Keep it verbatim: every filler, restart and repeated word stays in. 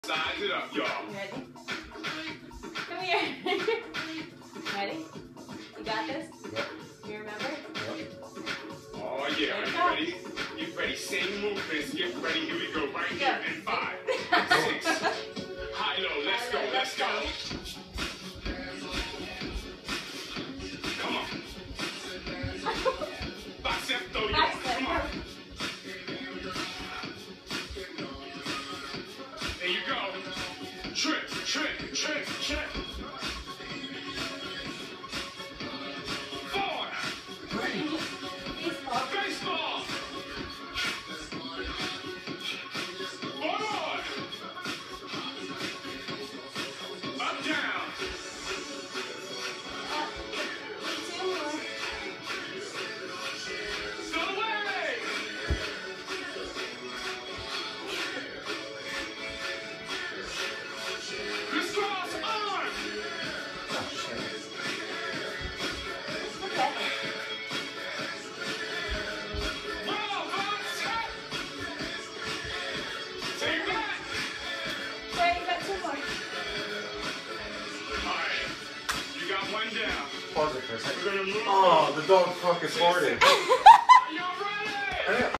Size it up, y'all. Ready? Come here. Ready? You got this? Yep. You remember? Yep. Oh yeah, are you ready? You ready? Same movements. Get ready. Here we go. Right here. In five, six, high low. Let's go. Let's go. Come on. Bicep throw, y'all. Come on. There you go. Trick, trick, trick, trick. Four. Baseball. Baseball. Forward. Up, down. Up. Two more. Still away. Crisscross arm. Oh, shit. Okay. Wow, box, tap. Take that. Sorry, you got two more. All right. You got one down. Pause it for a second. We're gonna move. Oh, the dog fucking farted. Are y'all ready?